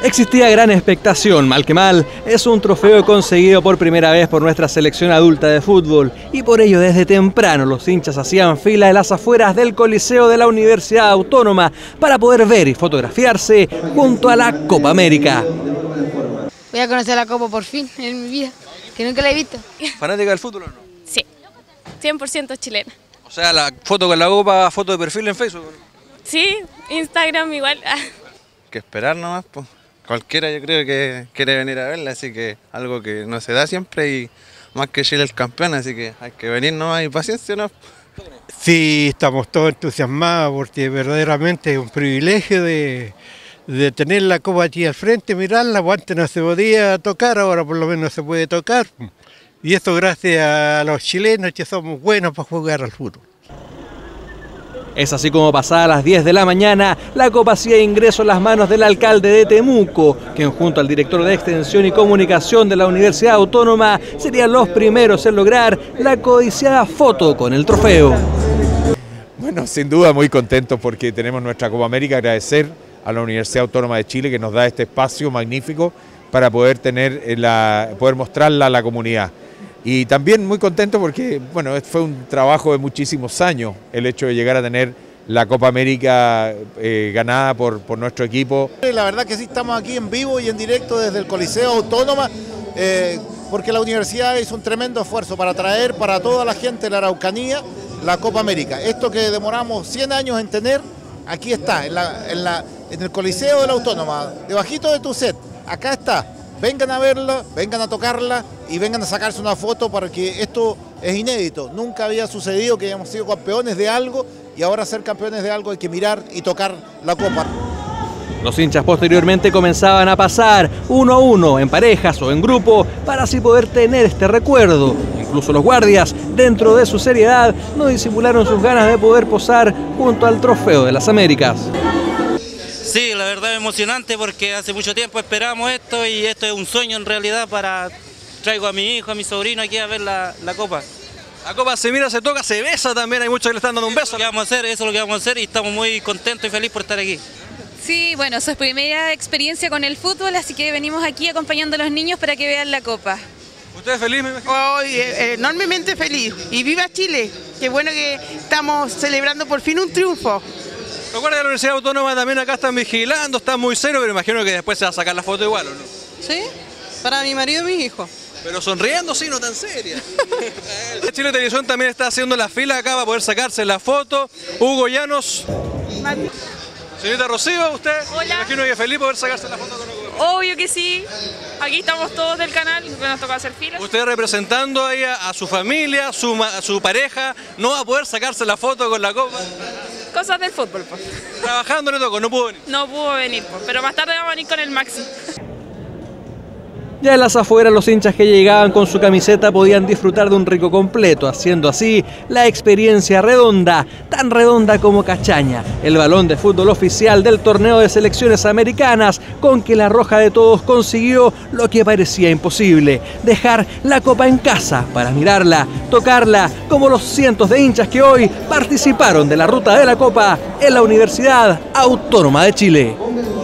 Existía gran expectación, mal que mal, es un trofeo conseguido por primera vez por nuestra selección adulta de fútbol y por ello desde temprano los hinchas hacían fila en las afueras del Coliseo de la Universidad Autónoma para poder ver y fotografiarse junto a la Copa América. Voy a conocer la Copa por fin en mi vida, que nunca la he visto. ¿Fanática del fútbol o no? Sí, 100% chilena. O sea, la foto con la Copa, foto de perfil en Facebook. Sí, Instagram igual. Que esperar nomás, pues. Cualquiera yo creo que quiere venir a verla, así que algo que no se da siempre y más que Chile el campeón, así que hay que venir nomás y paciencia, ¿no? Sí, estamos todos entusiasmados porque verdaderamente es un privilegio de tener la Copa aquí al frente, mirarla, pues antes no se podía tocar, ahora por lo menos se puede tocar. Y esto gracias a los chilenos que somos buenos para jugar al fútbol. Es así como pasada las 10 de la mañana, la Copa hacía ingreso en las manos del alcalde de Temuco, quien junto al director de Extensión y Comunicación de la Universidad Autónoma serían los primeros en lograr la codiciada foto con el trofeo. Bueno, sin duda muy contentos porque tenemos nuestra Copa América, agradecer a la Universidad Autónoma de Chile que nos da este espacio magnífico para poder poder mostrarla a la comunidad. Y también muy contento porque bueno, fue un trabajo de muchísimos años el hecho de llegar a tener la Copa América ganada por nuestro equipo. La verdad que sí estamos aquí en vivo y en directo desde el Coliseo Autónoma porque la universidad hizo un tremendo esfuerzo para traer para toda la gente de la Araucanía la Copa América. Esto que demoramos 100 años en tener, aquí está, en el Coliseo de la Autónoma, debajito de tu set, acá está. Vengan a verla, vengan a tocarla y vengan a sacarse una foto porque esto es inédito. Nunca había sucedido que hayamos sido campeones de algo y ahora ser campeones de algo hay que mirar y tocar la copa. Los hinchas posteriormente comenzaban a pasar uno a uno, en parejas o en grupo, para así poder tener este recuerdo. Incluso los guardias, dentro de su seriedad, no disimularon sus ganas de poder posar junto al trofeo de las Américas. Sí, la verdad es emocionante porque hace mucho tiempo esperamos esto y esto es un sueño en realidad traigo a mi hijo, a mi sobrino aquí a ver la Copa. La Copa se mira, se toca, se besa también, hay muchos que le están dando un beso. Eso es lo que vamos a hacer y estamos muy contentos y felices por estar aquí. Sí, bueno, su primera experiencia con el fútbol, así que venimos aquí acompañando a los niños para que vean la Copa. ¿Usted es feliz, me imagino? Enormemente feliz. Y viva Chile, qué bueno que estamos celebrando por fin un triunfo. Los guardias de la Universidad Autónoma también acá están vigilando, están muy serios, pero imagino que después se va a sacar la foto igual, ¿o no? Sí, para mi marido y mis hijos. Pero sonriendo, sí, no tan seria. Chile Televisión también está haciendo la fila acá para poder sacarse la foto. Hugo Llanos. Señorita Rocío, ¿usted? Hola. Me imagino que es feliz poder sacarse la foto con Hugo. Obvio que sí. Aquí estamos todos del canal, nos toca hacer fila. Usted representando ahí a su familia, a su pareja, no va a poder sacarse la foto con la Copa. Cosas del fútbol, pues. Trabajando le tocó, no pudo venir. No pudo venir, pues, pero más tarde vamos a venir con el Maxi. Ya en las afueras los hinchas que llegaban con su camiseta podían disfrutar de un rico completo, haciendo así la experiencia redonda, tan redonda como Cachaña, el balón de fútbol oficial del torneo de selecciones americanas, con que la Roja de Todos consiguió lo que parecía imposible, dejar la Copa en casa para mirarla, tocarla, como los cientos de hinchas que hoy participaron de la ruta de la Copa en la Universidad Autónoma de Chile.